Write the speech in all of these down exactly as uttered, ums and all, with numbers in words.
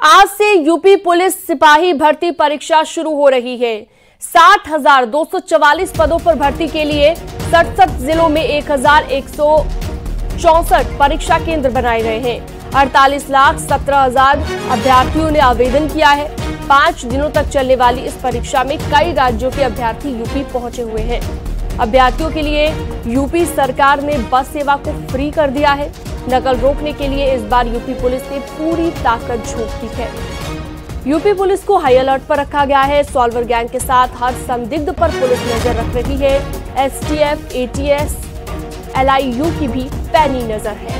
आज से UP police सिपाही भर्ती परीक्षा शुरू हो रही है। साठ हजार दो सौ चवालीस पदों पर भर्ती के लिए सड़सठ जिलों में एक हजार एक सौ चौसठ परीक्षा केंद्र बनाए गए हैं। अड़तालीस लाख सत्रह हजार अभ्यर्थियों ने आवेदन किया है। पांच दिनों तक चलने वाली इस परीक्षा में कई राज्यों के अभ्यर्थी यूपी पहुंचे हुए हैं। अभ्यर्थियों के लिए यूपी सरकार ने बस सेवा को फ्री कर दिया है। नकल रोकने के लिए इस बार यूपी पुलिस ने पूरी ताकत झोंक दी है। यूपी पुलिस को हाई अलर्ट पर रखा गया है। सॉल्वर गैंग के साथ हर संदिग्ध पर पुलिस नजर रख रही है। एसटीएफ, एटीएस, एलआईयू की भी पैनी नजर है।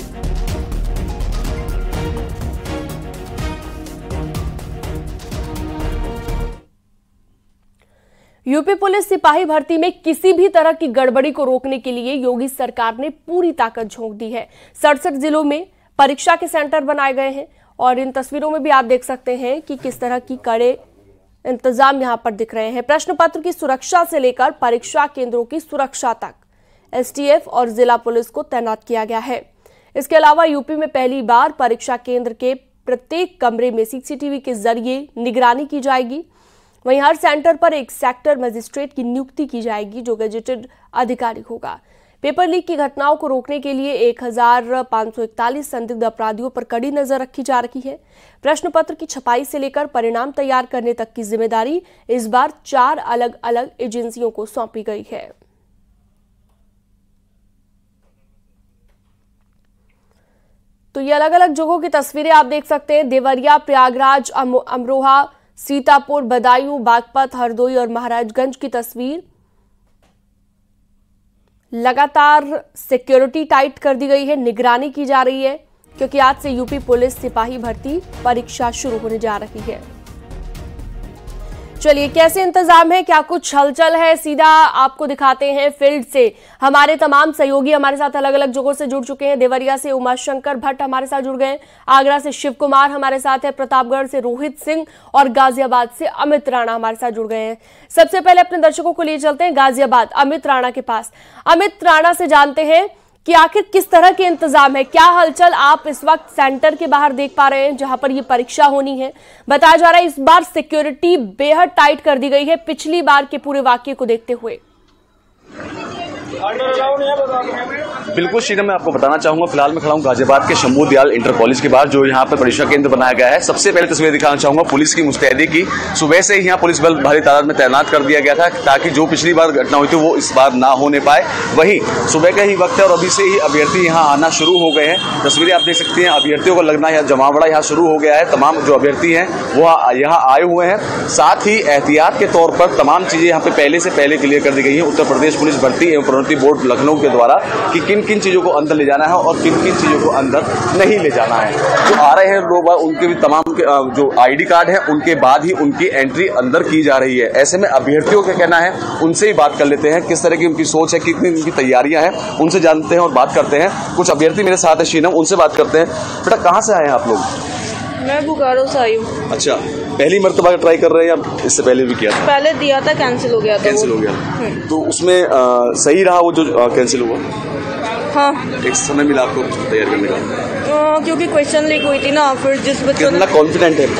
यूपी पुलिस सिपाही भर्ती में किसी भी तरह की गड़बड़ी को रोकने के लिए योगी सरकार ने पूरी ताकत झोंक दी है। सड़सठ जिलों में परीक्षा के सेंटर बनाए गए हैं और इन तस्वीरों में भी आप देख सकते हैं कि किस तरह की कड़े इंतजाम यहां पर दिख रहे हैं। प्रश्न पत्र की सुरक्षा से लेकर परीक्षा केंद्रों की सुरक्षा तक एसटीएफ और जिला पुलिस को तैनात किया गया है। इसके अलावा यूपी में पहली बार परीक्षा केंद्र के प्रत्येक कमरे में सीसीटीवी के जरिए निगरानी की जाएगी। वहीं हर सेंटर पर एक सेक्टर मजिस्ट्रेट की नियुक्ति की जाएगी जो गजेटेड अधिकारी होगा। पेपर लीक की घटनाओं को रोकने के लिए एक हजार पांच सौ इकतालीस संदिग्ध अपराधियों पर कड़ी नजर रखी जा रही है। प्रश्न पत्र की छपाई से लेकर परिणाम तैयार करने तक की जिम्मेदारी इस बार चार अलग अलग एजेंसियों को सौंपी गई है। तो ये अलग अलग जगहों की तस्वीरें आप देख सकते हैं। देवरिया, प्रयागराज, अमरोहा, सीतापुर, बदायूं, बागपत, हरदोई और महाराजगंज की तस्वीर। लगातार सिक्योरिटी टाइट कर दी गई है, निगरानी की जा रही है क्योंकि आज से यूपी पुलिस सिपाही भर्ती परीक्षा शुरू होने जा रही है। चलिए, कैसे इंतजाम है, क्या कुछ हलचल है, सीधा आपको दिखाते हैं फील्ड से। हमारे तमाम सहयोगी हमारे साथ अलग अलग जगहों से जुड़ चुके हैं। देवरिया से उमाशंकर भट्ट हमारे साथ जुड़ गए, आगरा से शिव कुमार हमारे साथ है, प्रतापगढ़ से रोहित सिंह और गाजियाबाद से अमित राणा हमारे साथ जुड़ गए हैं। सबसे पहले अपने दर्शकों को लिए चलते हैं गाजियाबाद, अमित राणा के पास। अमित राणा से जानते हैं कि आखिर किस तरह के इंतजाम है, क्या हलचल आप इस वक्त सेंटर के बाहर देख पा रहे हैं जहां पर ये परीक्षा होनी है। बताया जा रहा है इस बार सिक्योरिटी बेहद टाइट कर दी गई है पिछली बार के पूरे वाकये को देखते हुए। बिल्कुल शीनम, मैं आपको बताना चाहूंगा, फिलहाल मैं खड़ा हूं गाजियाबाद के शंभू दयाल इंटर कॉलेज के बाहर जो यहां पर परीक्षा केंद्र बनाया गया है। सबसे पहले तस्वीर दिखाना चाहूंगा पुलिस की मुस्तैदी की। सुबह से ही यहां पुलिस बल भारी तादाद में तैनात कर दिया गया था ताकि जो पिछली बार घटना हुई थी वो इस बार ना होने पाए। वहीं सुबह का ही वक्त है और अभी से ही अभ्यर्थी यहाँ आना शुरू हो गए हैं। तस्वीरें आप देख सकती हैं, अभ्यर्थियों को लगना यहाँ जमावड़ा यहाँ शुरू हो गया है। तमाम जो अभ्यर्थी हैं वो यहाँ आए हुए हैं। साथ ही एहतियात के तौर पर तमाम चीजें यहाँ पे पहले से पहले क्लियर कर दी गई है उत्तर प्रदेश पुलिस भर्ती एवं प्रोन्नति बोर्ड लखनऊ के द्वारा कि किन किन चीजों को अंदर ले जाना है और किन किन चीजों को अंदर नहीं ले जाना है। जो आ रहे हैं लोग उनके भी तमाम के जो आईडी कार्ड है उनके बाद ही उनकी एंट्री अंदर की जा रही है। ऐसे में अभ्यर्थियों का कहना है, उनसे ही बात कर लेते हैं किस तरह की उनकी सोच है, कितनी उनकी तैयारियां हैं, उनसे जानते हैं और बात करते हैं। कुछ अभ्यर्थी मेरे साथ है शीनम, उनसे बात करते हैं। बेटा, कहाँ से आए हैं आप लोग? मैं बोकारो से आई हूँ। अच्छा, पहली मर्तबा ट्राई कर रहे हैं या इससे पहले भी किया था? पहले दिया था, कैंसिल हो गया था। कैंसिल हो गया, तो उसमें आ, सही रहा वो जो कैंसिल हुआ? हाँ, एक समय मिला आपको तैयार करने का? आ, क्योंकि क्वेश्चन लीक हुई थी ना, फिर जिस बच्चों कितना कॉन्फिडेंट है?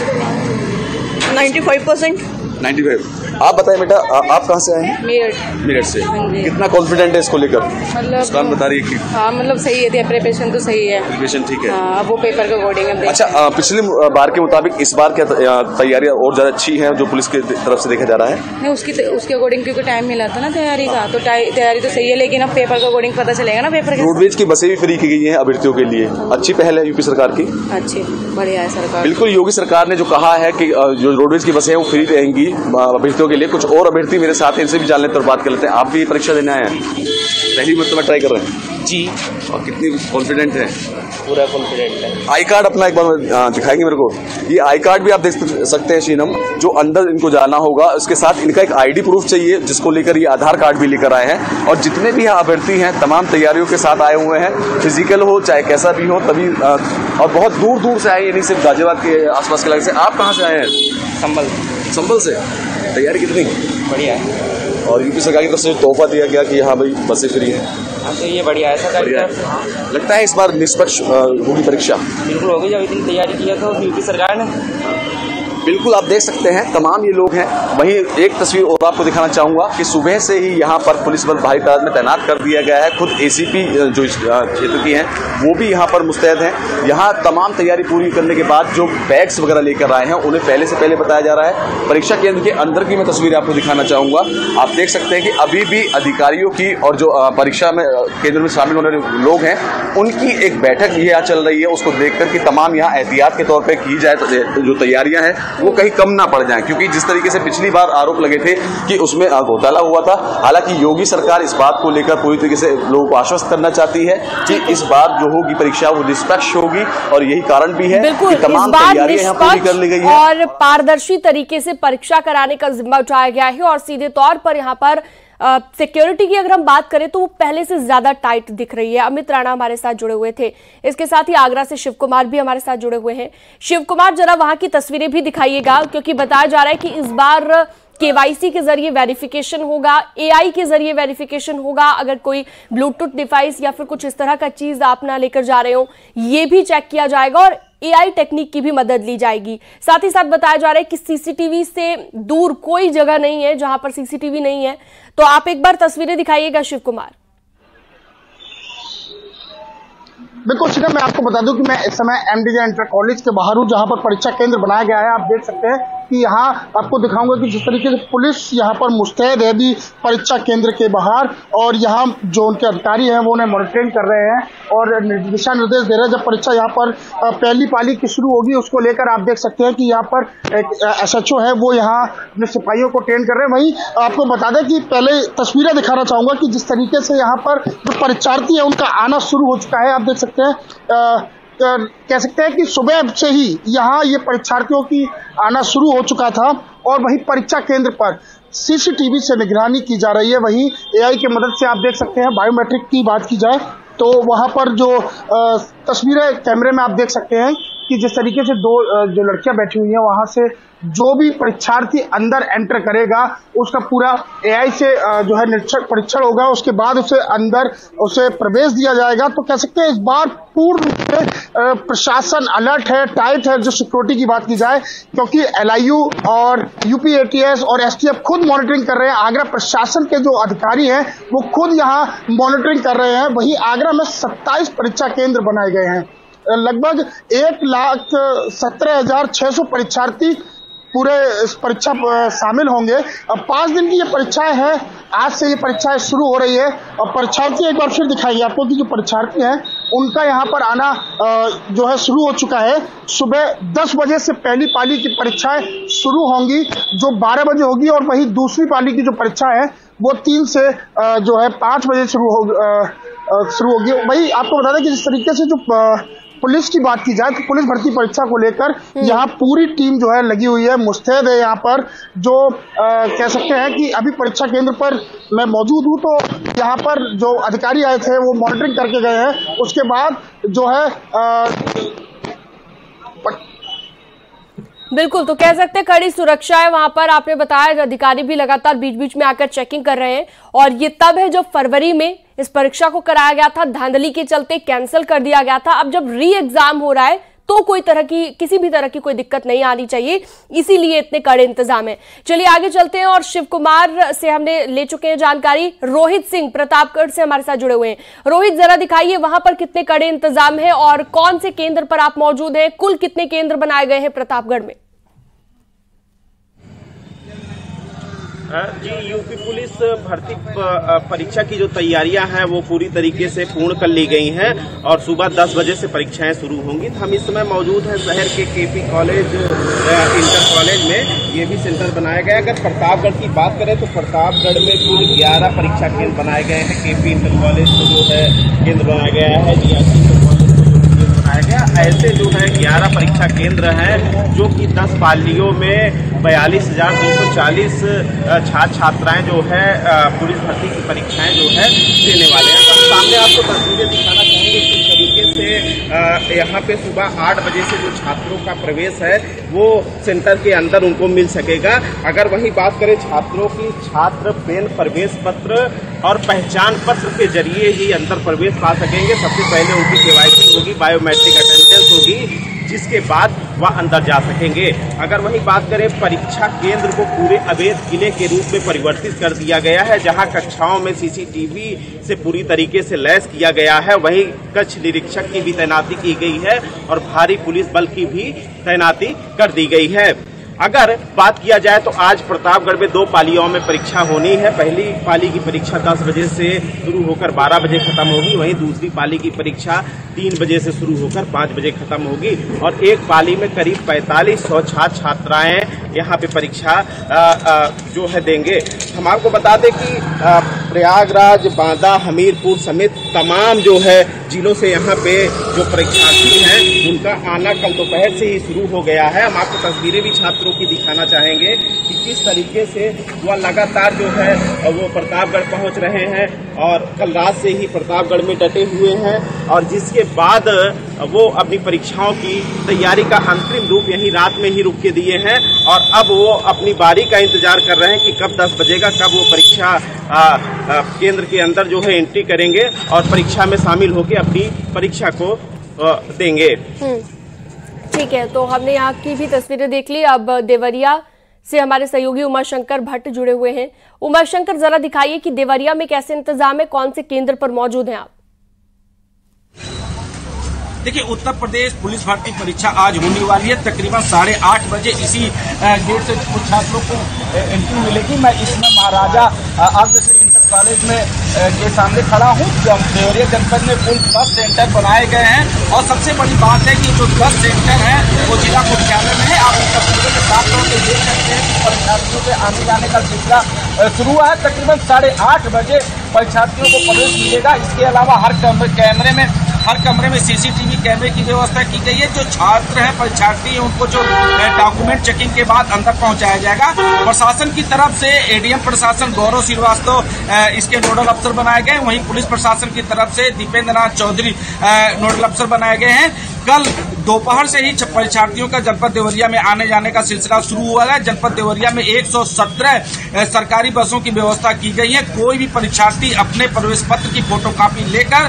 Ninety five percent. Ninety five. आप बताएं बेटा, आ, आप कहाँ से आए हैं? मेरठ। मेरठ से। कितना कॉन्फिडेंट है इसको लेकर? मतलब मुस्कान बता रही है कि हाँ, मतलब सही है, प्रिपरेशन तो सही है। प्रिपरेशन ठीक है। हाँ, वो पेपर का कोडिंग है। अच्छा, आ, पिछले बार के मुताबिक इस बार क्या तैयारियां और ज्यादा अच्छी हैं जो पुलिस की तरफ से देखा जा रहा है? नहीं, उसकी उसके अकॉर्डिंग क्योंकि टाइम मिला था ना तैयारी का, तो तैयारी तो सही है, लेकिन अब पेपर का कोडिंग पता चलेगा ना। पेपर रोडवेज की बसें भी फ्री की गई हैं अभ्यर्थियों के लिए, अच्छी पहल है यूपी सरकार की। अच्छी, बढ़िया है सरकार। बिल्कुल, योगी सरकार ने जो कहा है कि जो रोडवेज की बसें हैं वो फ्री रहेंगी अभ्यर्थियों के लिए। कुछ और अभ्यर्थी मेरे साथ हैं, इनसे भी जान लेते और बात कर लेते हैं। आप भी परीक्षा देने आए हैं? पहली मरतबा ट्राई कर रहे हैं? जी। और कितनी कॉन्फिडेंट है? पूरा कॉन्फिडेंट है। आई कार्ड अपना एक बार दिखाएंगे मेरे को? ये आई कार्ड भी आप देख सकते हैं शीनम, जो अंदर इनको जाना होगा उसके साथ इनका एक आईडी प्रूफ चाहिए जिसको लेकर ये आधार कार्ड भी लेकर आए हैं। और जितने भी यहाँ अभ्यर्थी हैं तमाम तैयारियों के साथ आए हुए हैं, फिजिकल हो चाहे कैसा भी हो, तभी और बहुत दूर दूर से आए, यानी सिर्फ गाजियाबाद के आसपास के इलाके से। आप कहाँ से आए हैं? संभल। संभल से। तैयारी कितनी? बढ़िया है। और यूपी सरकार की तरफ से तोहफा दिया गया कि हाँ भाई बसें फ्री हैं। हाँ तो ये बढ़िया है सरकार की तरफ से। लगता है इस बार निष्पक्ष होगी परीक्षा? बिल्कुल होगी, जब इतनी तैयारी किया तो यूपी सरकार ने। बिल्कुल आप देख सकते हैं तमाम ये लोग हैं। वहीं एक तस्वीर और आपको दिखाना चाहूंगा कि सुबह से ही यहाँ पर पुलिस बल भारी तादाद में तैनात कर दिया गया है। खुद एसीपी जो इस क्षेत्र की हैं वो भी यहाँ पर मुस्तैद हैं। यहाँ तमाम तैयारी पूरी करने के बाद जो बैग्स वगैरह लेकर आए हैं उन्हें पहले से पहले बताया जा रहा है। परीक्षा केंद्र के अंदर की मैं तस्वीर आपको दिखाना चाहूंगा। आप देख सकते हैं कि अभी भी अधिकारियों की और जो परीक्षा में केंद्र में शामिल होने वाले लोग हैं उनकी एक बैठक यहाँ चल रही है। उसको देखकर कि तमाम यहाँ एहतियात के तौर पर की जाए तो जो तैयारियां हैं वो कहीं कम ना पड़ जाएं, क्योंकि जिस तरीके से पिछली बार आरोप लगे थे कि उसमें घोटाला हुआ था। हालांकि योगी सरकार इस बात को लेकर पूरी तरीके से लोगों को आश्वस्त करना चाहती है कि इस बार जो होगी परीक्षा वो निष्पक्ष होगी और यही कारण भी है कि तमाम तैयारियां यहाँ पूरी कर ली गई है और पारदर्शी तरीके से परीक्षा कराने का जिम्मा उठाया गया है। और सीधे तौर पर यहाँ पर सिक्योरिटी uh, की अगर हम बात करें तो वो पहले से ज्यादा टाइट दिख रही है। अमित राणा हमारे साथ जुड़े हुए थे, इसके साथ ही आगरा से शिव कुमार भी हमारे साथ जुड़े हुए हैं। शिव कुमार जरा वहां की तस्वीरें भी दिखाइएगा, क्योंकि बताया जा रहा है कि इस बार केवाईसी के जरिए वेरिफिकेशन होगा, एआई के जरिए वेरिफिकेशन होगा। अगर कोई ब्लूटूथ डिवाइस या फिर कुछ इस तरह का चीज आप ना लेकर जा रहे हो ये भी चेक किया जाएगा और एआई टेक्निक की भी मदद ली जाएगी। साथ ही साथ बताया जा रहा है कि सीसीटीवी से दूर कोई जगह नहीं है जहां पर सीसीटीवी नहीं है। तो आप एक बार तस्वीरें दिखाइएगा शिव कुमार। बिल्कुल शिखा, मैं आपको बता दूं कि मैं इस समय एमडीजे इंटर कॉलेज के बाहर हूं जहां पर परीक्षा केंद्र बनाया गया है। आप देख सकते हैं कि यहाँ आपको दिखाऊंगा कि जिस तरीके से पुलिस यहाँ पर मुस्तैद है भी परीक्षा केंद्र के बाहर, और यहाँ जो उनके अधिकारी हैं वो उन्हें मॉनिटरिंग कर रहे हैं और दिशा निर्देश दे रहे हैं। जब परीक्षा यहाँ पर पहली पाली की शुरू होगी उसको लेकर आप देख सकते हैं कि यहाँ पर एक एसएचओ है वो यहाँ अपने सिपाहियों को ट्रेन कर रहे हैं। वहीं आपको बता दें कि पहले तस्वीरें दिखाना चाहूंगा कि जिस तरीके से यहाँ पर जो परीक्षार्थी है उनका आना शुरू हो चुका है। आप देख सकते हैं आ, कह सकते हैं कि सुबह से ही यहाँ ये परीक्षार्थियों की आना शुरू हो चुका था और वहीं परीक्षा केंद्र पर सीसीटीवी से निगरानी की जा रही है। वहीं एआई की मदद से आप देख सकते हैं बायोमेट्रिक की बात की जाए तो वहां पर जो तस्वीरें कैमरे में आप देख सकते हैं कि जिस तरीके से दो जो लड़कियां बैठी हुई हैं वहां से जो भी परीक्षार्थी अंदर एंटर करेगा उसका पूरा एआई से जो है निरीक्षण परीक्षण होगा, उसके बाद उसे अंदर उसे प्रवेश दिया जाएगा। तो कह सकते हैं इस बार पूर्ण रूप से प्रशासन अलर्ट है, टाइट है जो सिक्योरिटी की बात की जाए, क्योंकि एलआईयू और यूपी एटीएस और एसटीएफ खुद मॉनिटरिंग कर रहे हैं। आगरा प्रशासन के जो अधिकारी हैं वो खुद यहाँ मॉनिटरिंग कर रहे हैं। वहीं आगरा में सत्ताईस परीक्षा केंद्र बनाए गए हैं। लगभग एक लाख सत्रह हजार छह सौ परीक्षार्थी पूरे इस परीक्षा शामिल होंगे। अब पांच दिन की ये परीक्षाएं हैं, आज से ये परीक्षाएं शुरू हो रही है और परीक्षार्थी एक बार फिर दिखाएंगे आपको कि जो परीक्षार्थी हैं उनका यहाँ पर आना जो है शुरू हो चुका है। सुबह दस बजे से पहली पाली की परीक्षाएं शुरू होंगी जो बारह बजे होगी, और वही दूसरी पाली की जो परीक्षा है वो तीन से जो है पांच बजे शुरू हो शुरू होगी। वही आपको बता दें कि जिस तरीके से जो पुलिस की बात की जाए तो पुलिस भर्ती परीक्षा को लेकर यहाँ पूरी टीम जो है लगी हुई है, मुस्तैद है। यहाँ पर जो आ, कह सकते हैं कि अभी परीक्षा केंद्र पर मैं मौजूद हूँ तो यहाँ पर जो अधिकारी आए थे वो मॉनिटरिंग करके गए हैं। उसके बाद जो है आ, बिल्कुल, तो कह सकते हैं कड़ी सुरक्षा है वहां पर। आपने बताया अधिकारी भी लगातार बीच बीच में आकर चेकिंग कर रहे हैं और ये तब है जब फरवरी में इस परीक्षा को कराया गया था, धांधली के चलते कैंसिल कर दिया गया था। अब जब री एग्जाम हो रहा है तो कोई तरह की किसी भी तरह की कोई दिक्कत नहीं आनी चाहिए, इसीलिए इतने कड़े इंतजाम है। चलिए आगे चलते हैं और शिव कुमार से हमने ले चुके हैं जानकारी। रोहित सिंह प्रतापगढ़ से हमारे साथ जुड़े हुए हैं। रोहित, जरा दिखाइए वहां पर कितने कड़े इंतजाम है और कौन से केंद्र पर आप मौजूद हैं, कुल कितने केंद्र बनाए गए हैं प्रतापगढ़ में? जी, यूपी पुलिस भर्ती परीक्षा की जो तैयारियां हैं वो पूरी तरीके से पूर्ण कर ली गई हैं और सुबह दस बजे से परीक्षाएं शुरू होंगी। हम इस समय मौजूद हैं शहर के केपी कॉलेज इंटर कॉलेज में, ये भी सेंटर बनाया गया है। अगर प्रतापगढ़ की बात करें तो प्रतापगढ़ में कुल ग्यारह परीक्षा केंद्र बनाए गए हैं। केपी इंटर कॉलेज को जो है केंद्र बनाया गया है, डीआरसी इंटर कॉलेज को जो केंद्र बनाया गया। ऐसे जो है ग्यारह परीक्षा केंद्र हैं जो कि दस पालियों में बयालीस हजार दो सौ चालीस छात्र छात्राएं जो है पुलिस भर्ती की परीक्षाएं जो है देने वाले हैं। तो सामने आपको तस्वीरें दिखाना चाहेंगे किस तरीके से यहाँ पे सुबह आठ बजे से जो छात्रों का प्रवेश है वो सेंटर के अंदर उनको मिल सकेगा। अगर वही बात करें छात्रों की, छात्र पेन, प्रवेश पत्र और पहचान पत्र के जरिए ही अंदर प्रवेश पा सकेंगे। सबसे पहले उनकी केवाईसी होगी, बायोमेट्रिक अटेंडेंस होगी, जिसके बाद वह अंदर जा सकेंगे। अगर वही बात करें परीक्षा केंद्र को पूरे अवैध किले के रूप में परिवर्तित कर दिया गया है, जहां कक्षाओं में सीसीटीवी से पूरी तरीके से लैस किया गया है। वहीं कक्ष निरीक्षक की भी तैनाती की गई है और भारी पुलिस बल की भी तैनाती कर दी गई है। अगर बात किया जाए तो आज प्रतापगढ़ में दो पालियों में परीक्षा होनी है। पहली पाली की परीक्षा दस बजे से शुरू होकर बारह बजे खत्म होगी, वहीं दूसरी पाली की परीक्षा तीन बजे से शुरू होकर पाँच बजे खत्म होगी और एक पाली में करीब पैंतालीस सौ छात्र छात्राएं यहाँ पे परीक्षा आ, आ, जो है देंगे। हम आपको बता दें कि आ, प्रयागराज, बांदा, हमीरपुर समेत तमाम जो है जिलों से यहाँ पे जो परीक्षार्थी हैं उनका आना कल दोपहर से ही शुरू हो गया है। हम आपको तस्वीरें भी छात्रों की दिखाना चाहेंगे कि किस तरीके से वह लगातार जो है वो प्रतापगढ़ पहुंच रहे हैं और कल रात से ही प्रतापगढ़ में डटे हुए हैं और जिसके बाद वो अपनी परीक्षाओं की तैयारी का अंतिम रूप यही रात में ही रुक के दिए हैं और अब वो अपनी बारी का इंतजार कर रहे हैं कि कब दस बजेगा, कब वो परीक्षा आ, आ, केंद्र के अंदर जो है एंट्री करेंगे और परीक्षा में शामिल होकर अपनी परीक्षा को आ, देंगे। ठीक है, तो हमने यहाँ की भी तस्वीरें देख ली। अब देवरिया से हमारे सहयोगी उमाशंकर भट्ट जुड़े हुए हैं। उमाशंकर, जरा दिखाइए कि देवरिया में कैसे इंतजाम है, कौन से केंद्र पर मौजूद हैं आप? देखिए, उत्तर प्रदेश पुलिस भर्ती परीक्षा आज होने वाली है। तकरीबन साढ़े आठ बजे इसी गेट से कुछ छात्रों को एंट्री मिलेगी। मैं इसमें महाराजा अग्रसेन इंटर कॉलेज में के सामने खड़ा हूँ। देवरिया जनपद में कुल दस सेंटर बनाए गए हैं और सबसे बड़ी बात है कि जो दस सेंटर है वो जिला मुख्यालय में है। आप इन तस्वीरों के साथ देख सकते हैं कि परीक्षार्थियों के आने जाने का सिलसिला शुरू हुआ है। तकरीबन साढ़े आठ बजे परीक्षार्थियों को प्रवेश मिलेगा। इसके अलावा हर कैमरे में हर कमरे में सीसीटीवी कैमरे की व्यवस्था की गई है। जो छात्र हैं, परीक्षार्थी हैं, उनको जो डॉक्यूमेंट चेकिंग के बाद अंदर पहुंचाया जाएगा। प्रशासन की तरफ से एडीएम प्रशासन गौरव श्रीवास्तव इसके नोडल अफसर बनाए गए, वहीं पुलिस प्रशासन की तरफ से दीपेंद्र नाथ चौधरी नोडल अफसर बनाए गए हैं। कल दोपहर से ही परीक्षार्थियों का जनपद देवरिया में आने जाने का सिलसिला शुरू हुआ है। जनपद देवरिया में एक सौ सत्रह सरकारी बसों की व्यवस्था की गई है। कोई भी परीक्षार्थी अपने प्रवेश पत्र की फोटोकॉपी लेकर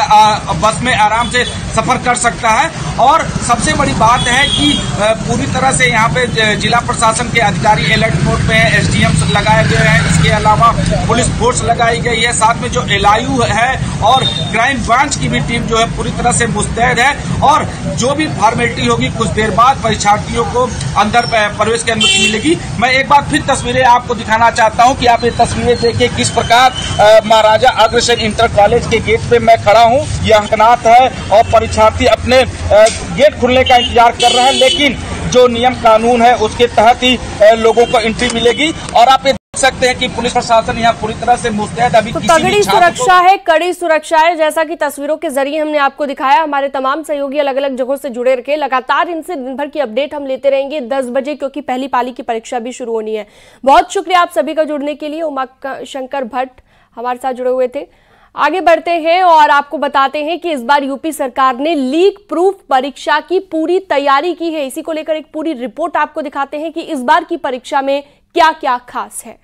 बस में आराम से सफर कर सकता है। और सबसे बड़ी बात है कि पूरी तरह से यहाँ पे जिला प्रशासन के अधिकारी अलर्ट मोड पे हैं, एसडीएम लगाए गए हैं। इसके अलावा पुलिस फोर्स लगाई गई है, साथ में जो एलआईयू है और क्राइम ब्रांच की भी टीम जो है पूरी तरह से मुस्तैद है। और जो भी फॉर्मेलिटी होगी कुछ देर बाद परीक्षार्थियों को अंदर प्रवेश की अनुमति मिलेगी। मैं एक बार फिर तस्वीरें आपको दिखाना चाहता हूं कि आप ये तस्वीरें देखिए किस प्रकार महाराजा अग्रसेन इंटर कॉलेज के गेट पे मैं खड़ा हूं। ये अंकनाथ है और परीक्षार्थी अपने गेट खुलने का इंतजार कर रहे हैं, लेकिन जो नियम कानून है उसके तहत ही लोगों को एंट्री मिलेगी। और आप सकते हैं कि पुलिस प्रशासन यहाँ पूरी तरह से मुस्तैद। अभी तो तगड़ी सुरक्षा है, कड़ी सुरक्षा है, जैसा कि तस्वीरों के जरिए हमने आपको दिखाया। हमारे तमाम सहयोगी अलग अलग जगहों से जुड़े रखे, लगातार इनसे दिन भर की अपडेट हम लेते रहेंगे दस बजे, क्योंकि पहली पाली की परीक्षा भी शुरू होनी है। बहुत शुक्रिया आप सभी का जुड़ने के लिए। उमाशंकर भट्ट हमारे साथ जुड़े हुए थे। आगे बढ़ते हैं और आपको बताते हैं कि इस बार यूपी सरकार ने लीक प्रूफ परीक्षा की पूरी तैयारी की है। इसी को लेकर एक पूरी रिपोर्ट आपको दिखाते हैं कि इस बार की परीक्षा में क्या क्या खास है।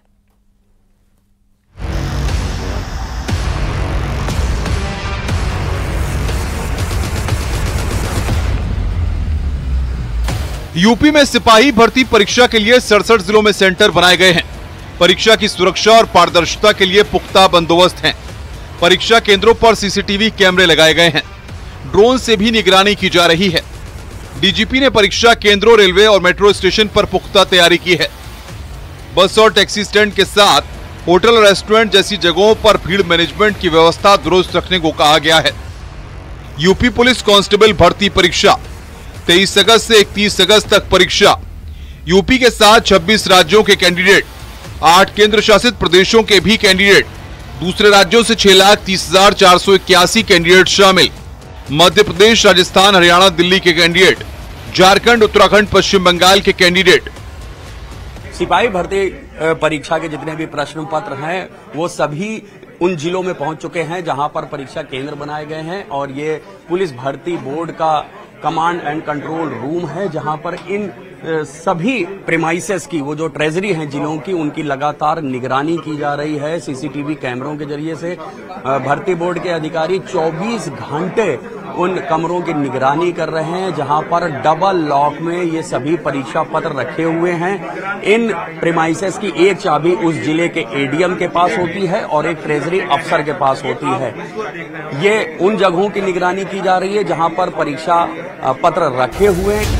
यूपी में सिपाही भर्ती परीक्षा के लिए सड़सठ जिलों में सेंटर बनाए गए हैं। परीक्षा की सुरक्षा और पारदर्शिता के लिए पुख्ता बंदोबस्त हैं। परीक्षा केंद्रों पर सीसीटीवी कैमरे लगाए गए हैं। ड्रोन से भी निगरानी की जा रही है। डीजीपी ने परीक्षा केंद्रों, रेलवे और मेट्रो स्टेशन पर पुख्ता तैयारी की है। बस और टैक्सी स्टैंड के साथ होटल और रेस्टोरेंट जैसी जगहों पर भीड़ मैनेजमेंट की व्यवस्था दुरुस्त रखने को कहा गया है। यूपी पुलिस कांस्टेबल भर्ती परीक्षा तेईस अगस्त से इकतीस अगस्त तक परीक्षा। यूपी के साथ छब्बीस राज्यों के कैंडिडेट, आठ केंद्र शासित प्रदेशों के भी कैंडिडेट, दूसरे राज्यों से छह लाख तीस हजार चार सौ इक्यासी कैंडिडेट शामिल। मध्य प्रदेश, राजस्थान, हरियाणा, दिल्ली के कैंडिडेट, झारखंड, उत्तराखंड, पश्चिम बंगाल के कैंडिडेट। सिपाही भर्ती परीक्षा के जितने भी प्रश्न पत्र हैं वो सभी उन जिलों में पहुंच चुके हैं जहां पर परीक्षा केंद्र बनाए गए हैं और ये पुलिस भर्ती बोर्ड का कमांड एंड कंट्रोल रूम है जहां पर इन सभी प्रेमाइसेस की, वो जो ट्रेजरी हैं जिलों की, उनकी लगातार निगरानी की जा रही है सीसीटीवी कैमरों के जरिए से। भर्ती बोर्ड के अधिकारी चौबीस घंटे उन कमरों की निगरानी कर रहे हैं जहां पर डबल लॉक में ये सभी परीक्षा पत्र रखे हुए हैं। इन प्रेमाइसेस की एक चाबी उस जिले के एडीएम के पास होती है और एक ट्रेजरी अफसर के पास होती है। ये उन जगहों की निगरानी की जा रही है जहां पर परीक्षा पत्र रखे हुए हैं।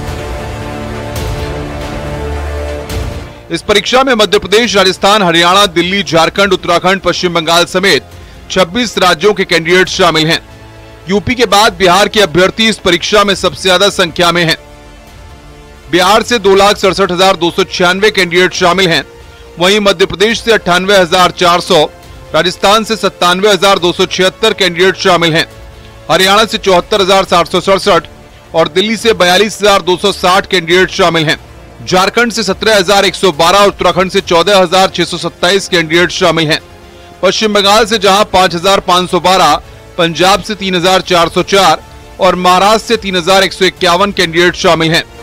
इस परीक्षा में मध्य प्रदेश, राजस्थान, हरियाणा, दिल्ली, झारखंड, उत्तराखंड, पश्चिम बंगाल समेत छब्बीस राज्यों के कैंडिडेट शामिल हैं। यूपी के बाद बिहार के अभ्यर्थी इस परीक्षा में सबसे ज्यादा संख्या में हैं। बिहार से दो लाख सड़सठ हजार दो सौ छियानवे कैंडिडेट शामिल हैं। वहीं मध्य प्रदेश से अट्ठानवे हजार चार सौ, राजस्थान से सत्तानवे हजार दो सौ छिहत्तर कैंडिडेट शामिल हैं। हरियाणा से चौहत्तर हजार सात सौ सड़सठ और दिल्ली से बयालीस हजार दो सौ साठ कैंडिडेट शामिल हैं। झारखंड से सत्रह हजार एक सौ बारह और उत्तराखंड से चौदह हजार छह सौ सत्ताईस कैंडिडेट शामिल हैं। पश्चिम बंगाल से जहां पांच हजार पांच सौ बारह, पंजाब से तीन हजार चार सौ चार और महाराष्ट्र से तीन हजार एक सौ इक्यावन कैंडिडेट शामिल हैं।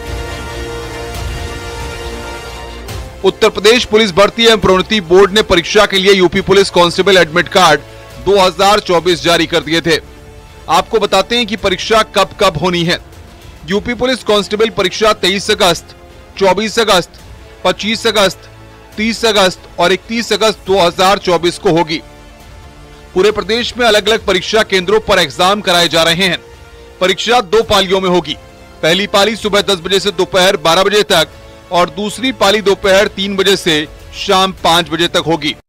उत्तर प्रदेश पुलिस भर्ती एवं प्रोन्नति बोर्ड ने परीक्षा के लिए UP police constable admit card दो हजार चौबीस जारी कर दिए थे। आपको बताते हैं कि परीक्षा कब कब होनी है। यूपी पुलिस कांस्टेबल परीक्षा तेईस अगस्त, चौबीस अगस्त, पच्चीस अगस्त, तीस अगस्त और इकतीस अगस्त दो हजार चौबीस को होगी। पूरे प्रदेश में अलग अलग परीक्षा केंद्रों पर एग्जाम कराए जा रहे हैं। परीक्षा दो पालियों में होगी। पहली पाली सुबह दस बजे से दोपहर बारह बजे तक और दूसरी पाली दोपहर तीन बजे से शाम पांच बजे तक होगी।